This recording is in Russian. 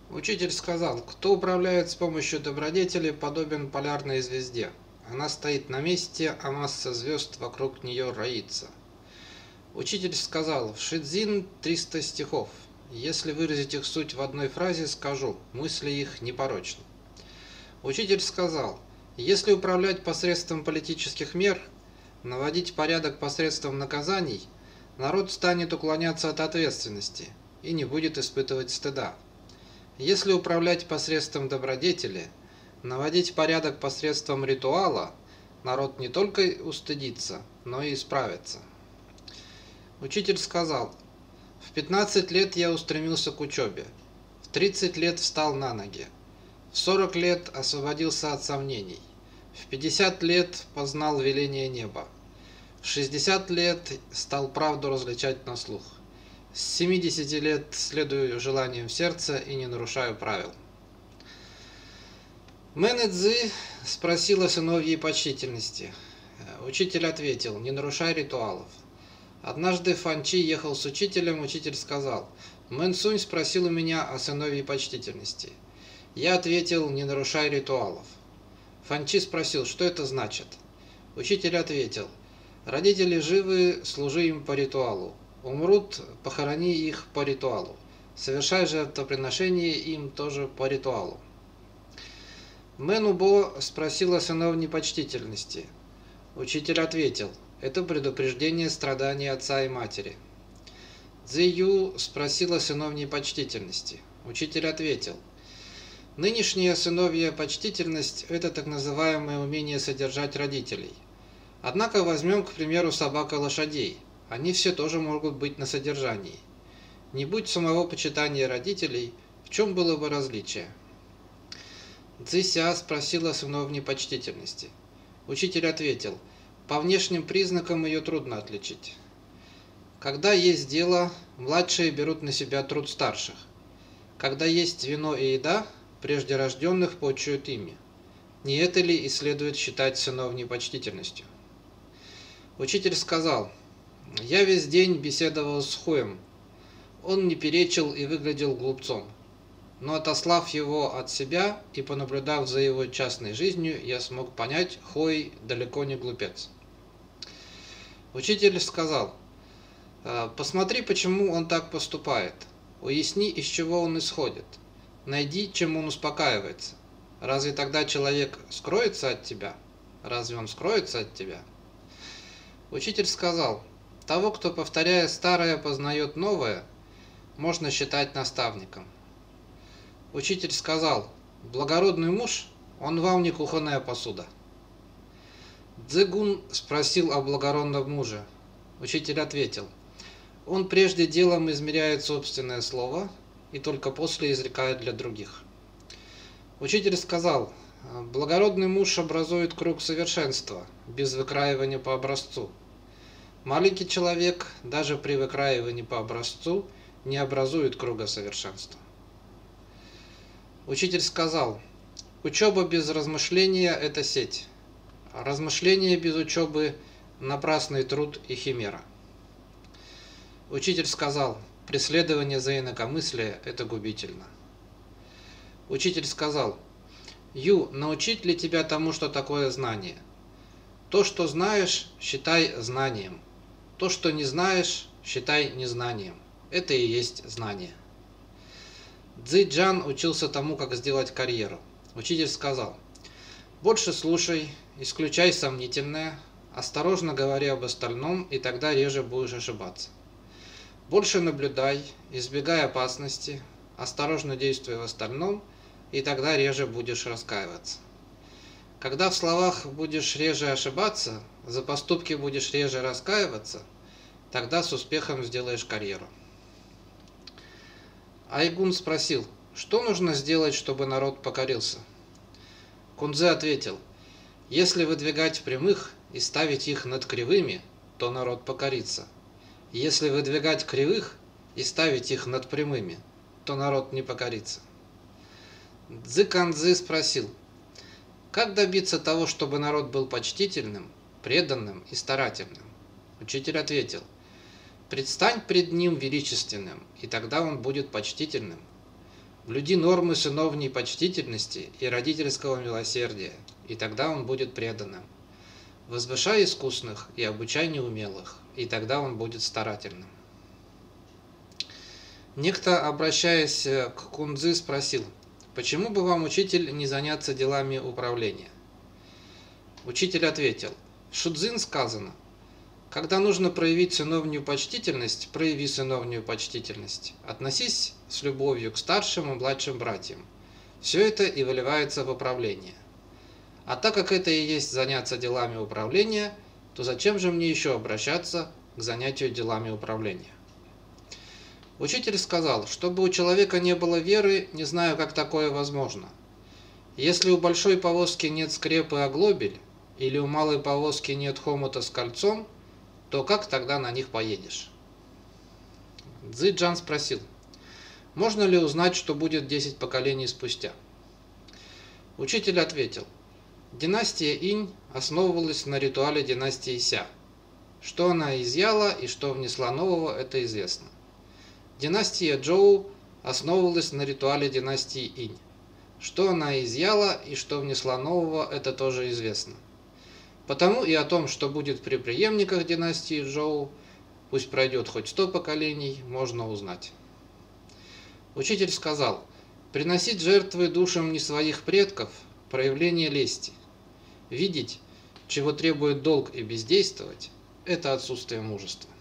Учитель сказал: кто управляет с помощью добродетели, подобен полярной звезде. Она стоит на месте, а масса звезд вокруг нее роится. Учитель сказал: в Шидзин 300 стихов. Если выразить их суть в одной фразе, скажу: мысли их непорочны. Учитель сказал: если управлять посредством политических мер, наводить порядок посредством наказаний, народ станет уклоняться от ответственности и не будет испытывать стыда. Если управлять посредством добродетели, наводить порядок посредством ритуала, народ не только устыдится, но и исправится. Учитель сказал: в 15 лет я устремился к учебе, в 30 лет встал на ноги, в 40 лет освободился от сомнений, в 50 лет познал веление неба, в 60 лет стал правду различать на слух, с 70 лет следую желаниям сердца и не нарушаю правил. Мэнэ Цзы спросил о сыновьей почтительности. Учитель ответил: не нарушай ритуалов. Однажды Фанчи ехал с учителем, учитель сказал: Мэн Сунь спросил у меня о сыновьей почтительности. Я ответил: не нарушай ритуалов. Фанчи спросил: что это значит? Учитель ответил: родители живы, служи им по ритуалу. Умрут, похорони их по ритуалу. Совершай жертвоприношение им тоже по ритуалу. Мэн Убо спросил о сыновней почтительности. Учитель ответил: это предупреждение страданий отца и матери. Цзи Ю спросил о сыновней почтительности. Учитель ответил: нынешняя сыновья почтительность – это так называемое умение содержать родителей. Однако возьмем, к примеру, собак и лошадей. Они все тоже могут быть на содержании. Не будь самого почитания родителей, в чем было бы различие? Цзи Ся спросил о сыновней почтительности. Учитель ответил: по внешним признакам ее трудно отличить. Когда есть дело, младшие берут на себя труд старших. Когда есть вино и еда, прежде рожденных почуют ими. Не это ли и следует считать сыновней почтительностью? Учитель сказал: я весь день беседовал с Хуем. Он не перечил и выглядел глупцом. Но отослав его от себя и понаблюдав за его частной жизнью, я смог понять, Хуй далеко не глупец. Учитель сказал: посмотри, почему он так поступает. Уясни, из чего он исходит. Найди, чем он успокаивается. Разве тогда человек скроется от тебя? Разве он скроется от тебя? Учитель сказал: того, кто, повторяя старое, познает новое, можно считать наставником. Учитель сказал: благородный муж, он вам не кухонная посуда. Цзыгун спросил о благородном муже. Учитель ответил: он прежде делом измеряет собственное слово и только после изрекает для других. Учитель сказал: благородный муж образует круг совершенства, без выкраивания по образцу. Маленький человек, даже при выкраивании по образцу, не образует круга совершенства. Учитель сказал: учеба без размышления – это сеть. Размышление без учебы – напрасный труд и химера. Учитель сказал: преследование за инакомыслие – это губительно. Учитель сказал: Ю, научить ли тебя тому, что такое знание? То, что знаешь, считай знанием. То, что не знаешь, считай незнанием. Это и есть знание. Цзи Джан учился тому, как сделать карьеру. Учитель сказал: больше слушай, исключай сомнительное, осторожно говори об остальном, и тогда реже будешь ошибаться. Больше наблюдай, избегай опасности, осторожно действуй в остальном, и тогда реже будешь раскаиваться. Когда в словах будешь реже ошибаться, за поступки будешь реже раскаиваться, тогда с успехом сделаешь карьеру. Айгун спросил: что нужно сделать, чтобы народ покорился? Кунцзы ответил: если выдвигать прямых и ставить их над кривыми, то народ покорится. Если выдвигать кривых и ставить их над прямыми, то народ не покорится. Цзы Канцзы спросил: как добиться того, чтобы народ был почтительным, преданным и старательным? Учитель ответил: предстань пред ним величественным, и тогда он будет почтительным. Блюди нормы сыновней почтительности и родительского милосердия, и тогда он будет преданным. Возвышай искусных и обучай неумелых, и тогда он будет старательным. Некто, обращаясь к Кунцзы, спросил: «Почему бы вам, учитель, не заняться делами управления?» Учитель ответил: «В Шудзин сказано: когда нужно проявить сыновнюю почтительность, прояви сыновнюю почтительность. Относись с любовью к старшим и младшим братьям. Все это и выливается в управление. А так как это и есть заняться делами управления, то зачем же мне еще обращаться к занятию делами управления?» Учитель сказал: «Чтобы у человека не было веры, не знаю, как такое возможно. Если у большой повозки нет скрепы оглобель, или у малой повозки нет хомута с кольцом, то как тогда на них поедешь?» Цзы-Джан спросил: «Можно ли узнать, что будет 10 поколений спустя?» Учитель ответил: «Династия Инь основывалась на ритуале династии Ся. Что она изъяла и что внесла нового, это известно. Династия Джоу основывалась на ритуале династии Инь. Что она изъяла и что внесла нового, это тоже известно. Потому и о том, что будет при преемниках династии Джоу, пусть пройдет хоть 100 поколений, можно узнать». Учитель сказал: «Приносить жертвы душам не своих предков – проявление лести. Видеть, чего требует долг, и бездействовать – это отсутствие мужества».